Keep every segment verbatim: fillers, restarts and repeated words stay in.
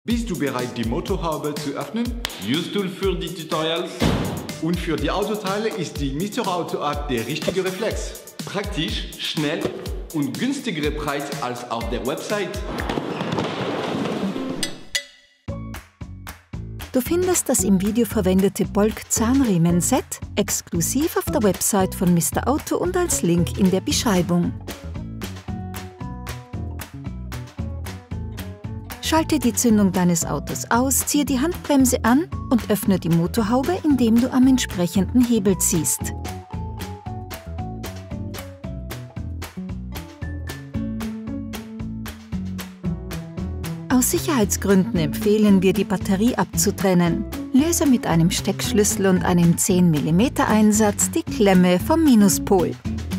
Bist du bereit, die Motorhaube zu öffnen? Useful für die Tutorials. Und für die Autoteile ist die Mister Auto App der richtige Reflex. Praktisch, schnell und günstigere Preis als auf der Website. Du findest das im Video verwendete Bolk-Zahnriemen-Set exklusiv auf der Website von Mister Auto und als Link in der Beschreibung. Schalte die Zündung deines Autos aus, ziehe die Handbremse an und öffne die Motorhaube, indem du am entsprechenden Hebel ziehst. Aus Sicherheitsgründen empfehlen wir, die Batterie abzutrennen. Löse mit einem Steckschlüssel und einem zehn Millimeter Einsatz die Klemme vom Minuspol.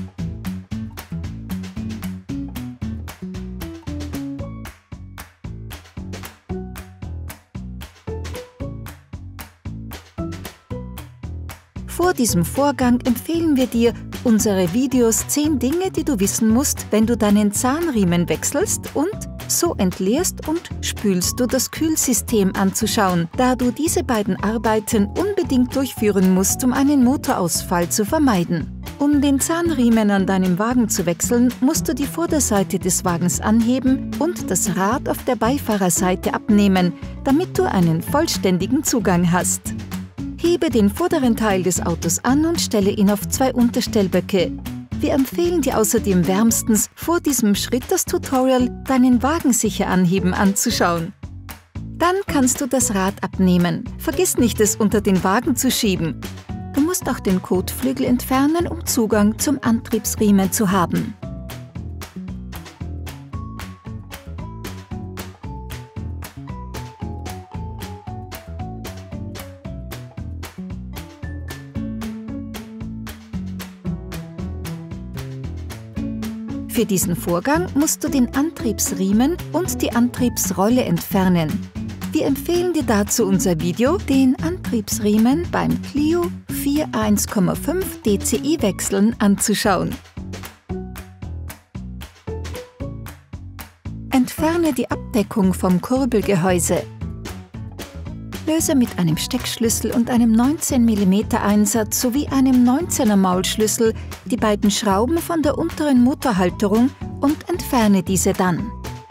Vor diesem Vorgang empfehlen wir dir unsere Videos zehn Dinge, die du wissen musst, wenn du deinen Zahnriemen wechselst, und so entleerst und spülst du das Kühlsystem anzuschauen, da du diese beiden Arbeiten unbedingt durchführen musst, um einen Motorausfall zu vermeiden. Um den Zahnriemen an deinem Wagen zu wechseln, musst du die Vorderseite des Wagens anheben und das Rad auf der Beifahrerseite abnehmen, damit du einen vollständigen Zugang hast. Hebe den vorderen Teil des Autos an und stelle ihn auf zwei Unterstellböcke. Wir empfehlen dir außerdem wärmstens, vor diesem Schritt das Tutorial Deinen Wagen sicher anheben anzuschauen. Dann kannst du das Rad abnehmen. Vergiss nicht, es unter den Wagen zu schieben. Du musst auch den Kotflügel entfernen, um Zugang zum Antriebsriemen zu haben. Für diesen Vorgang musst du den Antriebsriemen und die Antriebsrolle entfernen. Wir empfehlen dir dazu unser Video, den Antriebsriemen beim Clio vier eins Komma fünf D C I wechseln, anzuschauen. Entferne die Abdeckung vom Kurbelgehäuse. Löse mit einem Steckschlüssel und einem neunzehn Millimeter Einsatz sowie einem neunzehner Maulschlüssel die beiden Schrauben von der unteren Motorhalterung und entferne diese dann.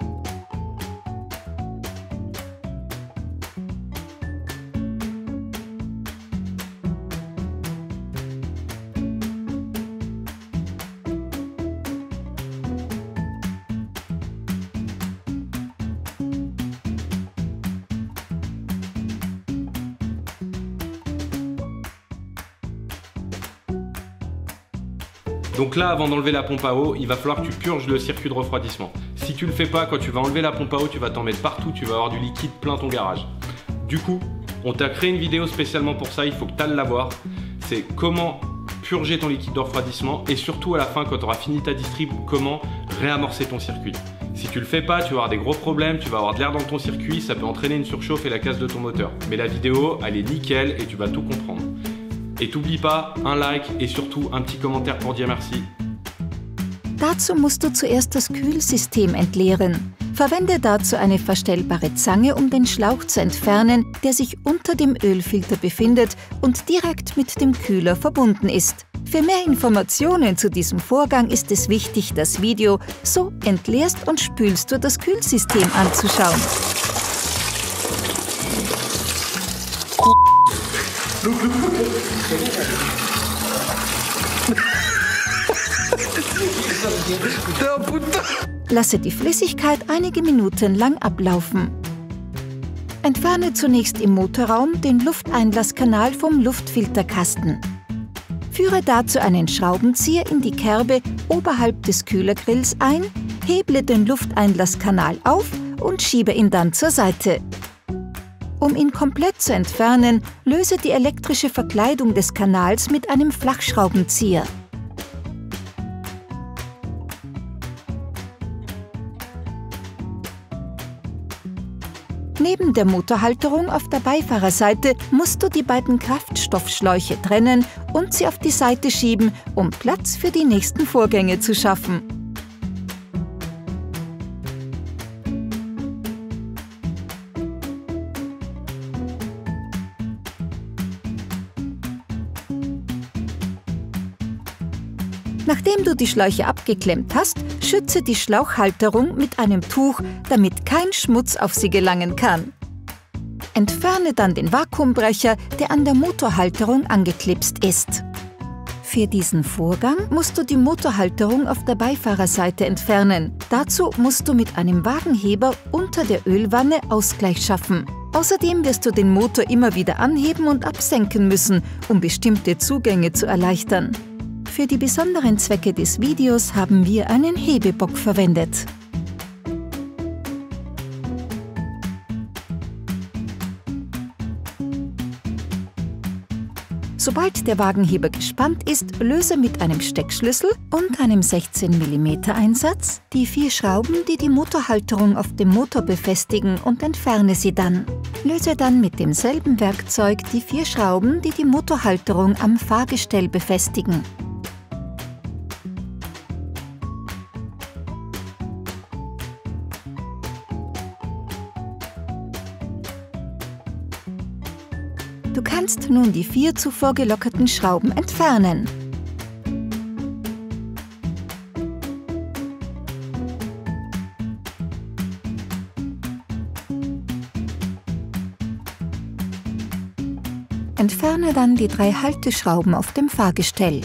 Donc là, avant d'enlever la pompe à eau, il va falloir que tu purges le circuit de refroidissement. Si tu le fais pas, quand tu vas enlever la pompe à eau, tu vas t'en mettre partout, tu vas avoir du liquide plein ton garage. Du coup, on t'a créé une vidéo spécialement pour ça, il faut que tu ailles la voir. C'est comment purger ton liquide de refroidissement et surtout à la fin, quand tu auras fini ta distrib, comment réamorcer ton circuit. Si tu le fais pas, tu vas avoir des gros problèmes, tu vas avoir de l'air dans ton circuit, ça peut entraîner une surchauffe et la casse de ton moteur. Mais la vidéo, elle est nickel et tu vas tout comprendre. Et t'oublie pas, un like et surtout un petit commentaire pour dire merci. Dazu musst du zuerst das Kühlsystem entleeren. Verwende dazu eine verstellbare Zange, um den Schlauch zu entfernen, der sich unter dem Ölfilter befindet und direkt mit dem Kühler verbunden ist. Für mehr Informationen zu diesem Vorgang ist es wichtig, das Video So entleerst und spülst du das Kühlsystem anzuschauen. Lasse die Flüssigkeit einige Minuten lang ablaufen. Entferne zunächst im Motorraum den Lufteinlasskanal vom Luftfilterkasten. Führe dazu einen Schraubenzieher in die Kerbe oberhalb des Kühlergrills ein, heble den Lufteinlasskanal auf und schiebe ihn dann zur Seite. Um ihn komplett zu entfernen, löse die elektrische Verkleidung des Kanals mit einem Flachschraubenzieher. Neben der Motorhalterung auf der Beifahrerseite musst du die beiden Kraftstoffschläuche trennen und sie auf die Seite schieben, um Platz für die nächsten Vorgänge zu schaffen. Nachdem du die Schläuche abgeklemmt hast, schütze die Schlauchhalterung mit einem Tuch, damit kein Schmutz auf sie gelangen kann. Entferne dann den Vakuumbrecher, der an der Motorhalterung angeklipst ist. Für diesen Vorgang musst du die Motorhalterung auf der Beifahrerseite entfernen. Dazu musst du mit einem Wagenheber unter der Ölwanne Ausgleich schaffen. Außerdem wirst du den Motor immer wieder anheben und absenken müssen, um bestimmte Zugänge zu erleichtern. Für die besonderen Zwecke des Videos haben wir einen Hebebock verwendet. Sobald der Wagenheber gespannt ist, löse mit einem Steckschlüssel und einem sechzehn Millimeter Einsatz die vier Schrauben, die die Motorhalterung auf dem Motor befestigen, und entferne sie dann. Löse dann mit demselben Werkzeug die vier Schrauben, die die Motorhalterung am Fahrgestell befestigen. Du kannst nun die vier zuvor gelockerten Schrauben entfernen. Entferne dann die drei Halteschrauben auf dem Fahrgestell.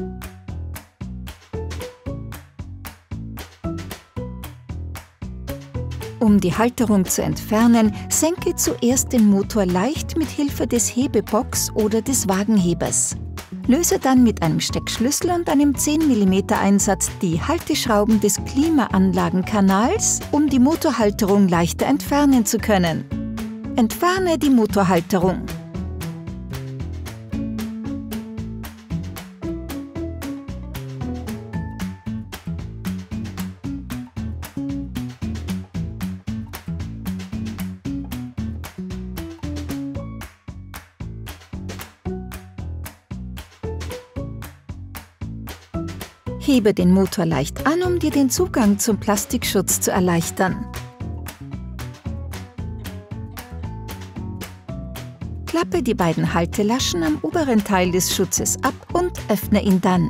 Um die Halterung zu entfernen, senke zuerst den Motor leicht mit Hilfe des Hebebocks oder des Wagenhebers. Löse dann mit einem Steckschlüssel und einem zehn Millimeter Einsatz die Halteschrauben des Klimaanlagenkanals, um die Motorhalterung leichter entfernen zu können. Entferne die Motorhalterung. Hebe den Motor leicht an, um dir den Zugang zum Plastikschutz zu erleichtern. Klappe die beiden Haltelaschen am oberen Teil des Schutzes ab und öffne ihn dann.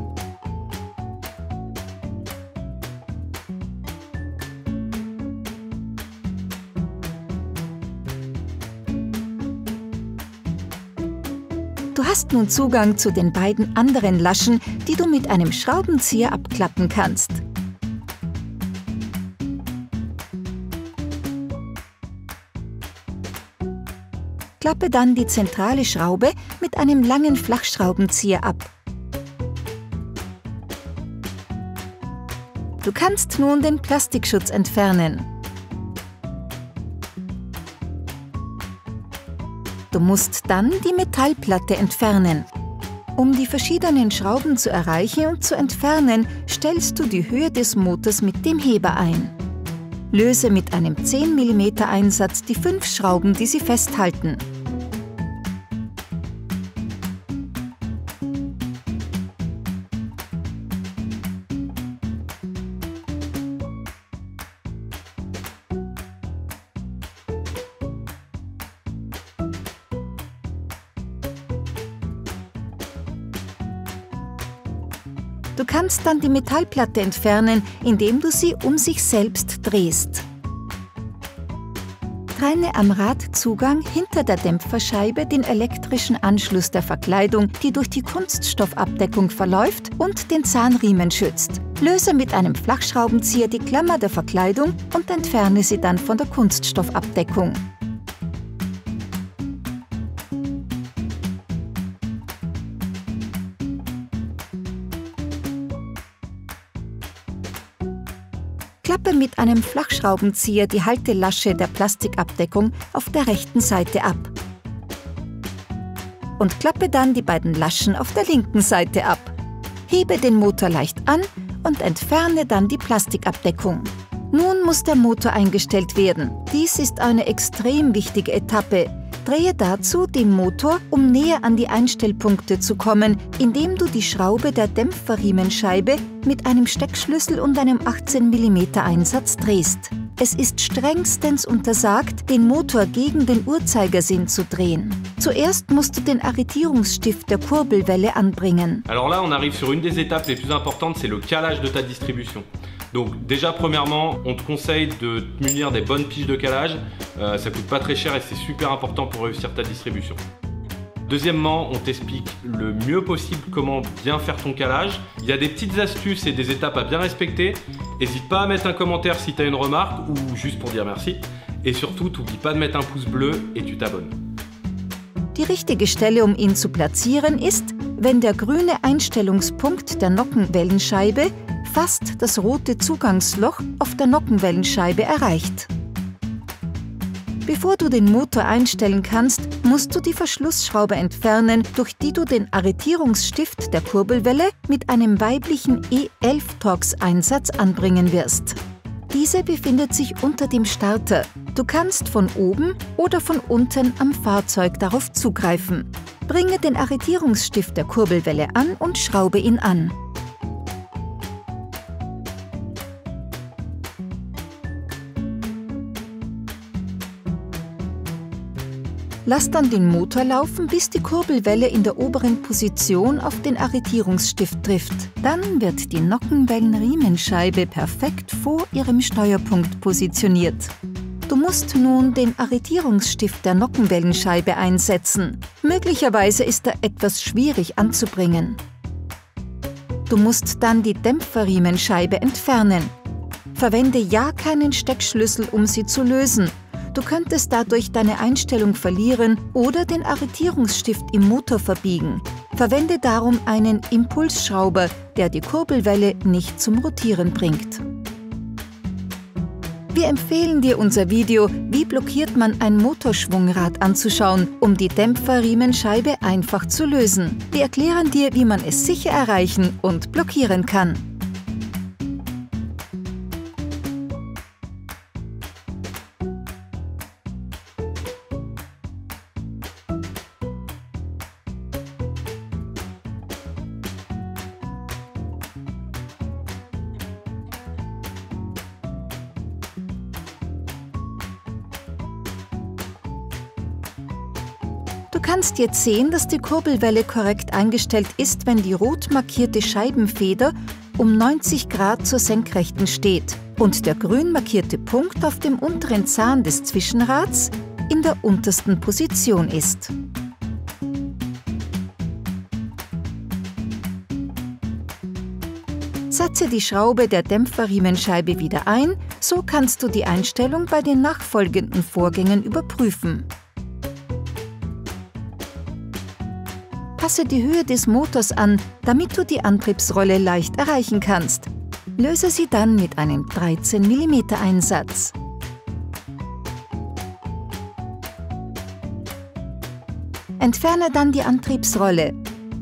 Du hast nun Zugang zu den beiden anderen Laschen, die du mit einem Schraubenzieher abklappen kannst. Klappe dann die zentrale Schraube mit einem langen Flachschraubenzieher ab. Du kannst nun den Plastikschutz entfernen. Du musst dann die Metallplatte entfernen. Um die verschiedenen Schrauben zu erreichen und zu entfernen, stellst du die Höhe des Motors mit dem Heber ein. Löse mit einem zehn Millimeter Einsatz die fünf Schrauben, die sie festhalten. Du kannst dann die Metallplatte entfernen, indem du sie um sich selbst drehst. Trenne am Radzugang hinter der Dämpferscheibe den elektrischen Anschluss der Verkleidung, die durch die Kunststoffabdeckung verläuft und den Zahnriemen schützt. Löse mit einem Flachschraubenzieher die Klammer der Verkleidung und entferne sie dann von der Kunststoffabdeckung. Klappe mit einem Flachschraubenzieher die Haltelasche der Plastikabdeckung auf der rechten Seite ab. Und klappe dann die beiden Laschen auf der linken Seite ab. Hebe den Motor leicht an und entferne dann die Plastikabdeckung. Nun muss der Motor eingestellt werden. Dies ist eine extrem wichtige Etappe. Drehe dazu den Motor, um näher an die Einstellpunkte zu kommen, indem du die Schraube der Dämpferriemenscheibe mit einem Steckschlüssel und einem achtzehn Millimeter Einsatz drehst. Es ist strengstens untersagt, den Motor gegen den Uhrzeigersinn zu drehen. Zuerst musst du den Arretierungsstift der Kurbelwelle anbringen. Alors là, on arrive sur une des étapes les plus importantes, c'est le calage de ta distribution. Donc déjà, premièrement, on te conseille de te munir des bonnes piges de calage. Euh, ça coûte pas très cher et c'est super important pour réussir ta distribution. Deuxièmement, on t'explique le mieux possible comment bien faire ton calage. Il y a des petites astuces et des étapes à bien respecter. N'hésite pas à mettre un commentaire si tu as une remarque ou juste pour dire merci. Et surtout, n'oublie pas de mettre un pouce bleu et tu t'abonnes. Die richtige Stelle, um ihn zu platzieren, ist, wenn der grüne Einstellungspunkt der Nockenwellenscheibe fast das rote Zugangsloch auf der Nockenwellenscheibe erreicht. Bevor du den Motor einstellen kannst, musst du die Verschlussschraube entfernen, durch die du den Arretierungsstift der Kurbelwelle mit einem weiblichen E elf Torx-Einsatz anbringen wirst. Diese befindet sich unter dem Starter. Du kannst von oben oder von unten am Fahrzeug darauf zugreifen. Bringe den Arretierungsstift der Kurbelwelle an und schraube ihn an. Lass dann den Motor laufen, bis die Kurbelwelle in der oberen Position auf den Arretierungsstift trifft. Dann wird die Nockenwellenriemenscheibe perfekt vor ihrem Steuerpunkt positioniert. Du musst nun den Arretierungsstift der Nockenwellenscheibe einsetzen. Möglicherweise ist er etwas schwierig anzubringen. Du musst dann die Dämpferriemenscheibe entfernen. Verwende ja keinen Steckschlüssel, um sie zu lösen. Du könntest dadurch deine Einstellung verlieren oder den Arretierungsstift im Motor verbiegen. Verwende darum einen Impulsschrauber, der die Kurbelwelle nicht zum Rotieren bringt. Wir empfehlen dir unser Video, wie blockiert man ein Motorschwungrad anzuschauen, um die Dämpferriemenscheibe einfach zu lösen. Wir erklären dir, wie man es sicher erreichen und blockieren kann. Du kannst jetzt sehen, dass die Kurbelwelle korrekt eingestellt ist, wenn die rot markierte Scheibenfeder um neunzig Grad zur Senkrechten steht und der grün markierte Punkt auf dem unteren Zahn des Zwischenrads in der untersten Position ist. Setze die Schraube der Dämpferriemenscheibe wieder ein, so kannst du die Einstellung bei den nachfolgenden Vorgängen überprüfen. Passe die Höhe des Motors an, damit du die Antriebsrolle leicht erreichen kannst. Löse sie dann mit einem dreizehn Millimeter Einsatz. Entferne dann die Antriebsrolle.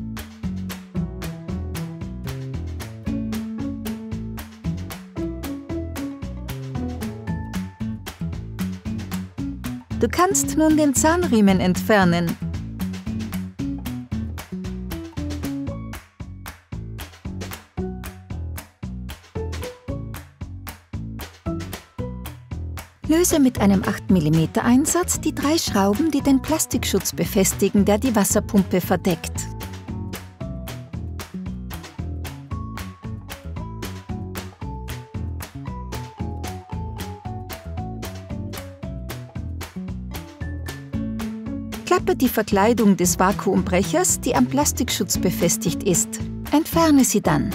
Du kannst nun den Zahnriemen entfernen. Löse mit einem acht Millimeter Einsatz die drei Schrauben, die den Plastikschutz befestigen, der die Wasserpumpe verdeckt. Klappe die Verkleidung des Vakuumbrechers, die am Plastikschutz befestigt ist. Entferne sie dann.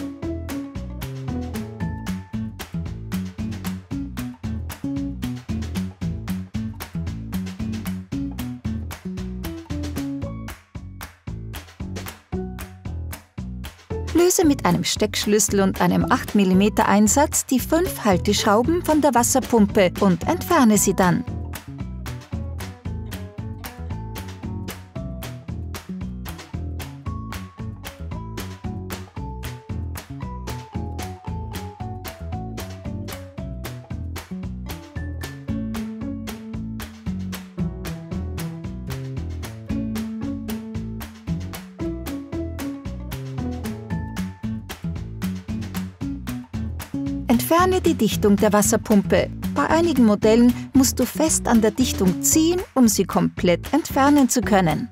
Löse mit einem Steckschlüssel und einem acht Millimeter Einsatz die fünf Halteschrauben von der Wasserpumpe und entferne sie dann. Entferne die Dichtung der Wasserpumpe. Bei einigen Modellen musst du fest an der Dichtung ziehen, um sie komplett entfernen zu können.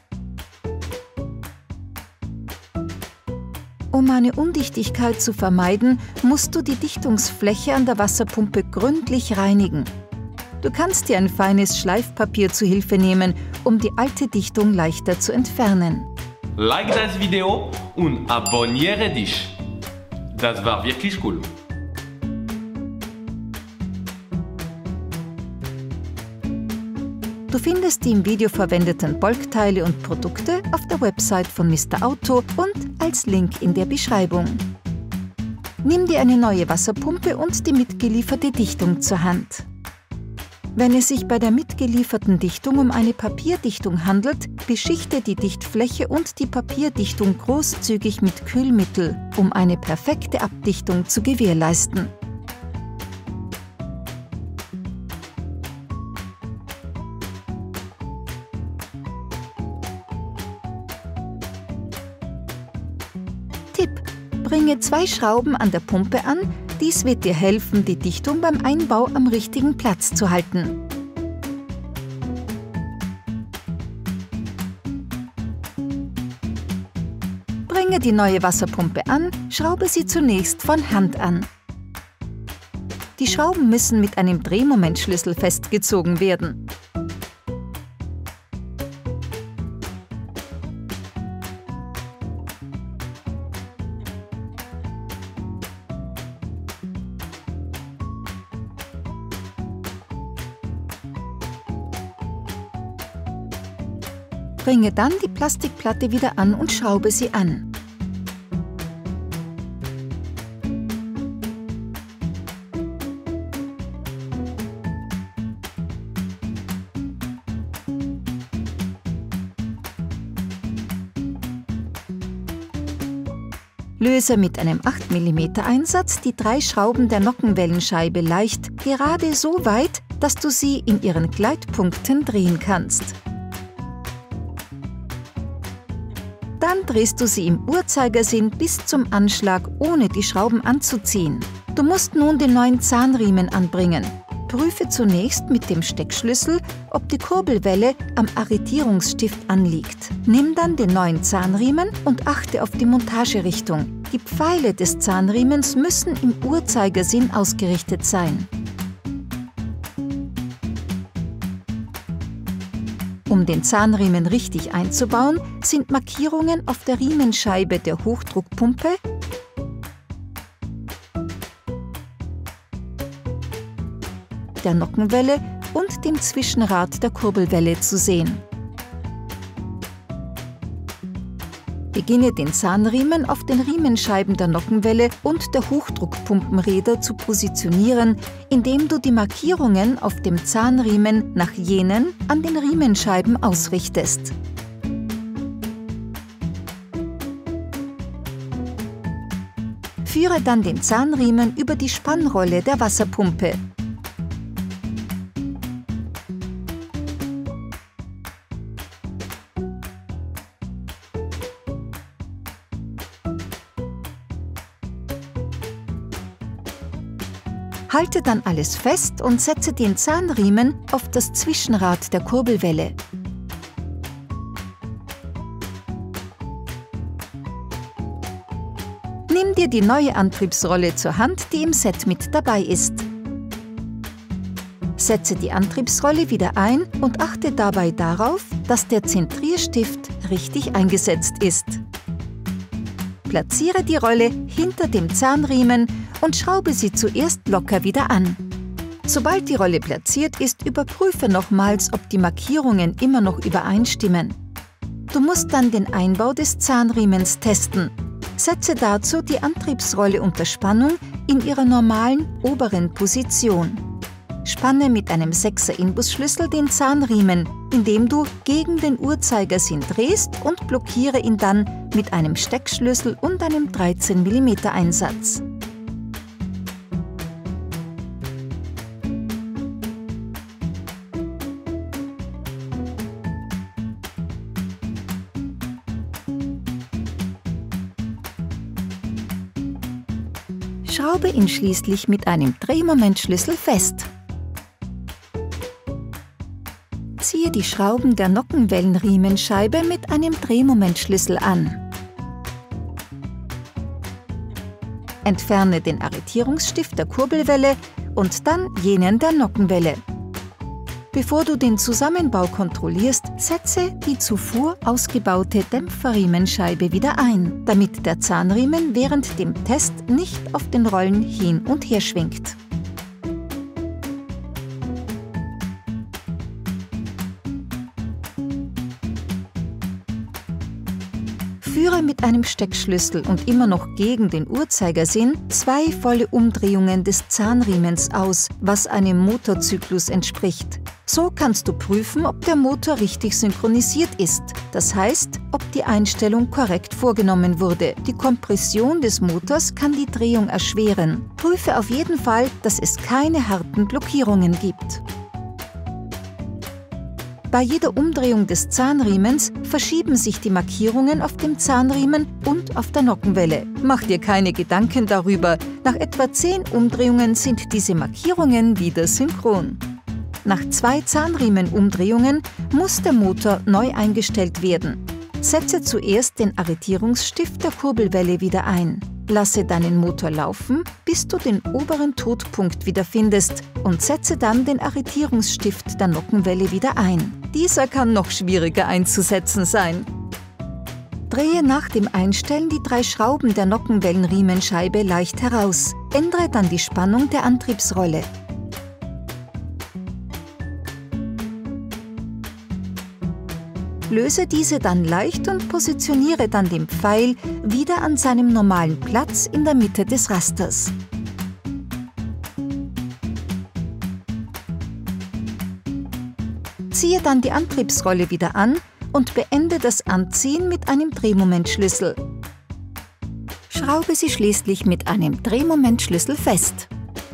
Um eine Undichtigkeit zu vermeiden, musst du die Dichtungsfläche an der Wasserpumpe gründlich reinigen. Du kannst dir ein feines Schleifpapier zu Hilfe nehmen, um die alte Dichtung leichter zu entfernen. Like das Video und abonniere dich. Das war wirklich cool. Du findest die im Video verwendeten Bolkteile und Produkte auf der Website von Mister Auto und als Link in der Beschreibung. Nimm dir eine neue Wasserpumpe und die mitgelieferte Dichtung zur Hand. Wenn es sich bei der mitgelieferten Dichtung um eine Papierdichtung handelt, beschichte die Dichtfläche und die Papierdichtung großzügig mit Kühlmittel, um eine perfekte Abdichtung zu gewährleisten. Tipp: Bringe zwei Schrauben an der Pumpe an. Dies wird dir helfen, die Dichtung beim Einbau am richtigen Platz zu halten. Bringe die neue Wasserpumpe an, schraube sie zunächst von Hand an. Die Schrauben müssen mit einem Drehmomentschlüssel festgezogen werden. Bringe dann die Plastikplatte wieder an und schraube sie an. Löse mit einem acht Millimeter Einsatz die drei Schrauben der Nockenwellenscheibe leicht, gerade so weit, dass du sie in ihren Gleitpunkten drehen kannst. Dann drehst du sie im Uhrzeigersinn bis zum Anschlag, ohne die Schrauben anzuziehen. Du musst nun den neuen Zahnriemen anbringen. Prüfe zunächst mit dem Steckschlüssel, ob die Kurbelwelle am Arretierungsstift anliegt. Nimm dann den neuen Zahnriemen und achte auf die Montagerichtung. Die Pfeile des Zahnriemens müssen im Uhrzeigersinn ausgerichtet sein. Um den Zahnriemen richtig einzubauen, sind Markierungen auf der Riemenscheibe der Hochdruckpumpe, der Nockenwelle und dem Zwischenrad der Kurbelwelle zu sehen. Beginne den Zahnriemen auf den Riemenscheiben der Nockenwelle und der Hochdruckpumpenräder zu positionieren, indem du die Markierungen auf dem Zahnriemen nach jenen an den Riemenscheiben ausrichtest. Führe dann den Zahnriemen über die Spannrolle der Wasserpumpe. Halte dann alles fest und setze den Zahnriemen auf das Zwischenrad der Kurbelwelle. Nimm dir die neue Antriebsrolle zur Hand, die im Set mit dabei ist. Setze die Antriebsrolle wieder ein und achte dabei darauf, dass der Zentrierstift richtig eingesetzt ist. Platziere die Rolle hinter dem Zahnriemen und schraube sie zuerst locker wieder an. Sobald die Rolle platziert ist, überprüfe nochmals, ob die Markierungen immer noch übereinstimmen. Du musst dann den Einbau des Zahnriemens testen. Setze dazu die Antriebsrolle unter Spannung in ihrer normalen oberen Position. Spanne mit einem sechser Inbusschlüssel den Zahnriemen, indem du gegen den Uhrzeigersinn drehst, und blockiere ihn dann mit einem Steckschlüssel und einem dreizehn Millimeter Einsatz. Schraube ihn schließlich mit einem Drehmomentschlüssel fest. Ziehe die Schrauben der Nockenwellenriemenscheibe mit einem Drehmomentschlüssel an. Entferne den Arretierungsstift der Kurbelwelle und dann jenen der Nockenwelle. Bevor du den Zusammenbau kontrollierst, setze die zuvor ausgebaute Dämpferriemenscheibe wieder ein, damit der Zahnriemen während dem Test nicht auf den Rollen hin und her schwingt. Führe mit einem Steckschlüssel und immer noch gegen den Uhrzeigersinn zwei volle Umdrehungen des Zahnriemens aus, was einem Motorzyklus entspricht. So kannst du prüfen, ob der Motor richtig synchronisiert ist. Das heißt, ob die Einstellung korrekt vorgenommen wurde. Die Kompression des Motors kann die Drehung erschweren. Prüfe auf jeden Fall, dass es keine harten Blockierungen gibt. Bei jeder Umdrehung des Zahnriemens verschieben sich die Markierungen auf dem Zahnriemen und auf der Nockenwelle. Mach dir keine Gedanken darüber. Nach etwa zehn Umdrehungen sind diese Markierungen wieder synchron. Nach zwei Zahnriemenumdrehungen muss der Motor neu eingestellt werden. Setze zuerst den Arretierungsstift der Kurbelwelle wieder ein. Lasse deinen Motor laufen, bis du den oberen Todpunkt wiederfindest und setze dann den Arretierungsstift der Nockenwelle wieder ein. Dieser kann noch schwieriger einzusetzen sein. Drehe nach dem Einstellen die drei Schrauben der Nockenwellenriemenscheibe leicht heraus. Ändere dann die Spannung der Antriebsrolle. Löse diese dann leicht und positioniere dann den Pfeil wieder an seinem normalen Platz in der Mitte des Rasters. Ziehe dann die Antriebsrolle wieder an und beende das Anziehen mit einem Drehmomentschlüssel. Schraube sie schließlich mit einem Drehmomentschlüssel fest.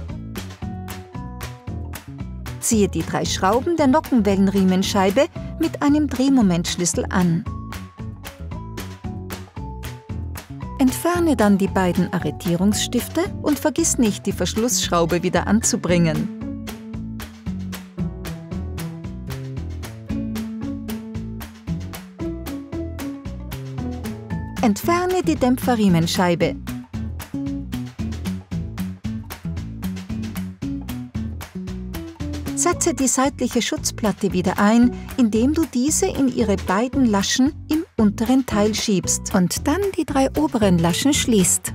Ziehe die drei Schrauben der Nockenwellenriemenscheibe mit einem Drehmomentschlüssel an. Entferne dann die beiden Arretierungsstifte und vergiss nicht, die Verschlussschraube wieder anzubringen. Entferne die Dämpferriemenscheibe. Setze die seitliche Schutzplatte wieder ein, indem du diese in ihre beiden Laschen im unteren Teil schiebst und dann die drei oberen Laschen schließt.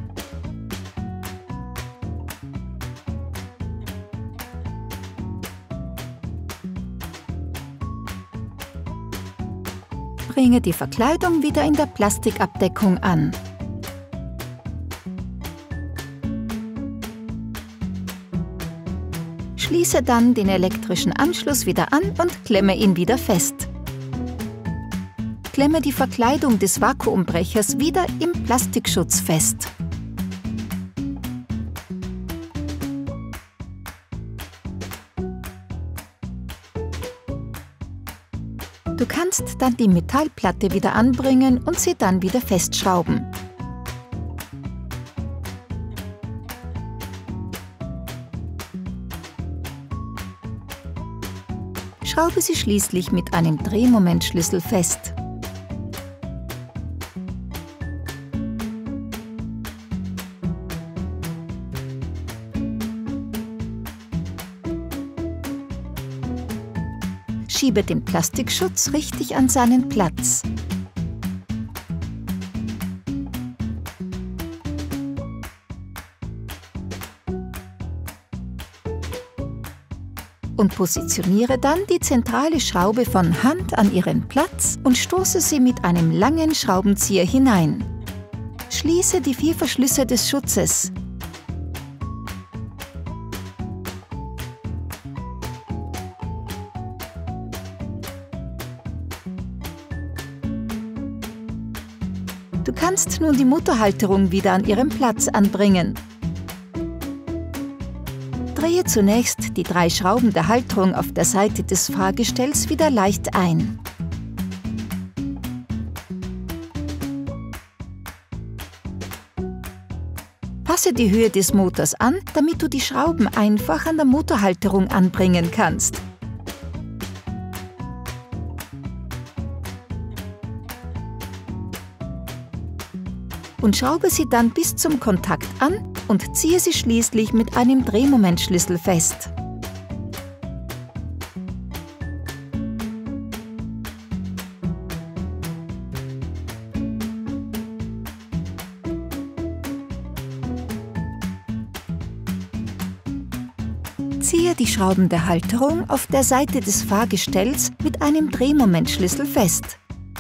Bringe die Verkleidung wieder in der Plastikabdeckung an. Schließe dann den elektrischen Anschluss wieder an und klemme ihn wieder fest. Klemme die Verkleidung des Vakuumbrechers wieder im Plastikschutz fest. Du kannst dann die Metallplatte wieder anbringen und sie dann wieder festschrauben. Schraube sie schließlich mit einem Drehmomentschlüssel fest. Schiebe den Plastikschutz richtig an seinen Platz. Und positioniere dann die zentrale Schraube von Hand an ihren Platz und stoße sie mit einem langen Schraubenzieher hinein. Schließe die vier Verschlüsse des Schutzes. Du kannst nun die Motorhalterung wieder an ihren Platz anbringen. Drehe zunächst die drei Schrauben der Halterung auf der Seite des Fahrgestells wieder leicht ein. Passe die Höhe des Motors an, damit du die Schrauben einfach an der Motorhalterung anbringen kannst. und schraube sie dann bis zum Kontakt an und ziehe sie schließlich mit einem Drehmomentschlüssel fest. Ziehe die Schrauben der Halterung auf der Seite des Fahrgestells mit einem Drehmomentschlüssel fest.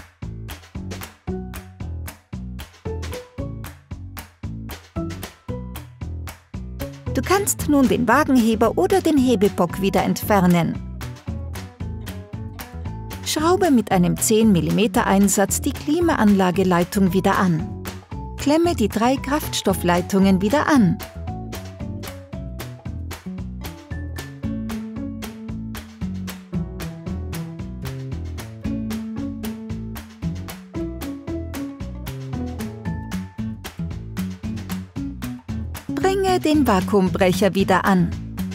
Du kannst nun den Wagenheber oder den Hebebock wieder entfernen. Schraube mit einem zehn Millimeter Einsatz die Klimaanlageleitung wieder an. Klemme die drei Kraftstoffleitungen wieder an. Bringe den Vakuumbrecher wieder an.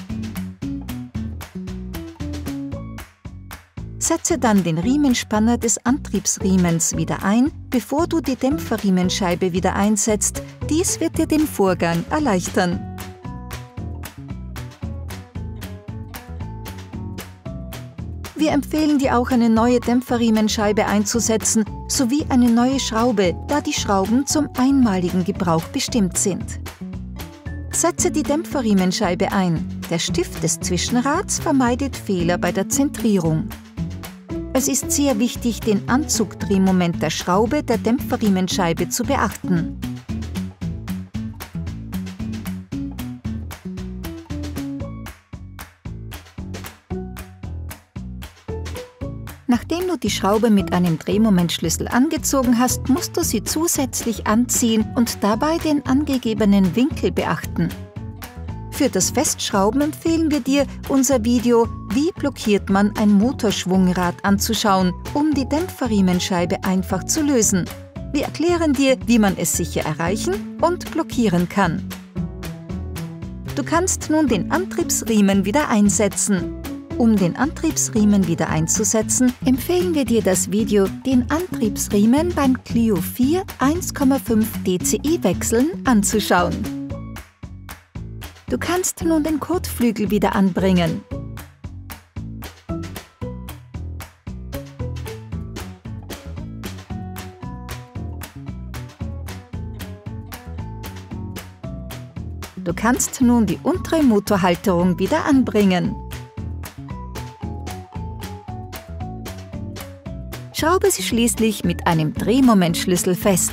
Setze dann den Riemenspanner des Antriebsriemens wieder ein, bevor du die Dämpferriemenscheibe wieder einsetzt. Dies wird dir den Vorgang erleichtern. Wir empfehlen dir auch, eine neue Dämpferriemenscheibe einzusetzen, sowie eine neue Schraube, da die Schrauben zum einmaligen Gebrauch bestimmt sind. Setze die Dämpferriemenscheibe ein. Der Stift des Zwischenrads vermeidet Fehler bei der Zentrierung. Es ist sehr wichtig, den Anzugdrehmoment der Schraube der Dämpferriemenscheibe zu beachten. Nachdem du die Schraube mit einem Drehmomentschlüssel angezogen hast, musst du sie zusätzlich anziehen und dabei den angegebenen Winkel beachten. Für das Festschrauben empfehlen wir dir unser Video "Wie blockiert man ein Motorschwungrad" anzuschauen, um die Dämpferriemenscheibe einfach zu lösen. Wir erklären dir, wie man es sicher erreichen und blockieren kann. Du kannst nun den Antriebsriemen wieder einsetzen. Um den Antriebsriemen wieder einzusetzen, empfehlen wir dir das Video "Den Antriebsriemen beim Clio vier eins Komma fünf D C I wechseln" anzuschauen. Du kannst nun den Kotflügel wieder anbringen. Du kannst nun die untere Motorhalterung wieder anbringen. Schraube sie schließlich mit einem Drehmomentschlüssel fest.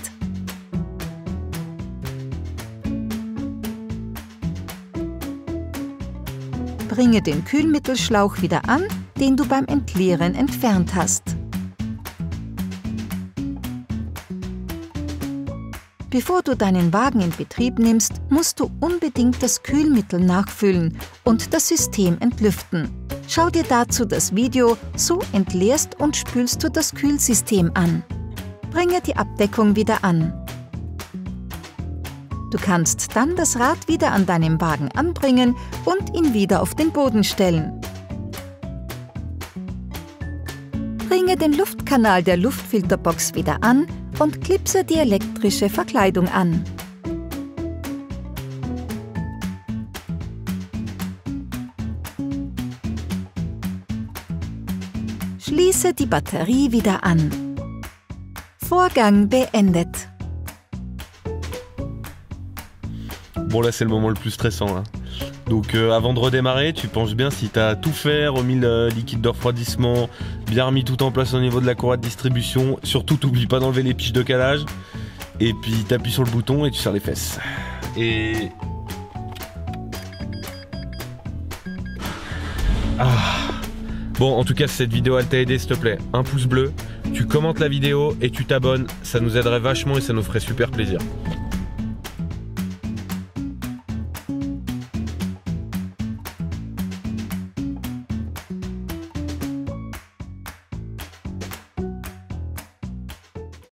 Bringe den Kühlmittelschlauch wieder an, den du beim Entleeren entfernt hast. Bevor du deinen Wagen in Betrieb nimmst, musst du unbedingt das Kühlmittel nachfüllen und das System entlüften. Schau dir dazu das Video "So entleerst und spülst du das Kühlsystem" an. Bringe die Abdeckung wieder an. Du kannst dann das Rad wieder an deinem Wagen anbringen und ihn wieder auf den Boden stellen. Bringe den Luftkanal der Luftfilterbox wieder an und klipse die elektrische Verkleidung an. Schließe die Batterie wieder an. Vorgang beendet. Bon, là c'est le moment le plus stressant hein. Donc euh, avant de redémarrer, tu penses bien si tu as tout fait, remis le liquide de refroidissement, bien remis tout en place au niveau de la courroie de distribution. Surtout t'oublies pas d'enlever les piches de calage. Et puis tu appuies sur le bouton et tu serres les fesses. Et... Ah. Bon, en tout cas, si cette vidéo elle t'a aidé, s'il te plaît, un pouce bleu, tu commentes la vidéo et tu t'abonnes, ça nous aiderait vachement et ça nous ferait super plaisir.